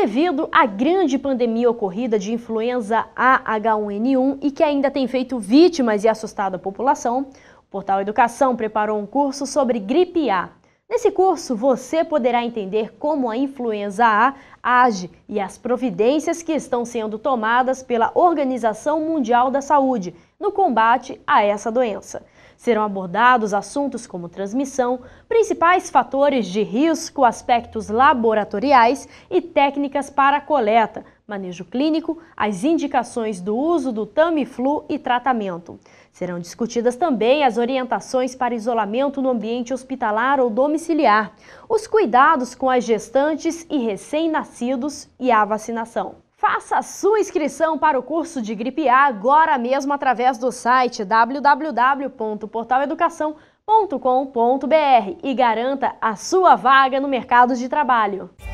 Devido à grande pandemia ocorrida de influenza A/H1N1 e que ainda tem feito vítimas e assustado a população, o Portal Educação preparou um curso sobre gripe A. Nesse curso, você poderá entender como a influenza A age e as providências que estão sendo tomadas pela Organização Mundial da Saúde no combate a essa doença. Serão abordados assuntos como transmissão, principais fatores de risco, aspectos laboratoriais e técnicas para a coleta, manejo clínico, as indicações do uso do Tamiflu e tratamento. Serão discutidas também as orientações para isolamento no ambiente hospitalar ou domiciliar, os cuidados com as gestantes e recém-nascidos e a vacinação. Faça a sua inscrição para o curso de gripe A agora mesmo através do site www.portaleducação.com.br e garanta a sua vaga no mercado de trabalho.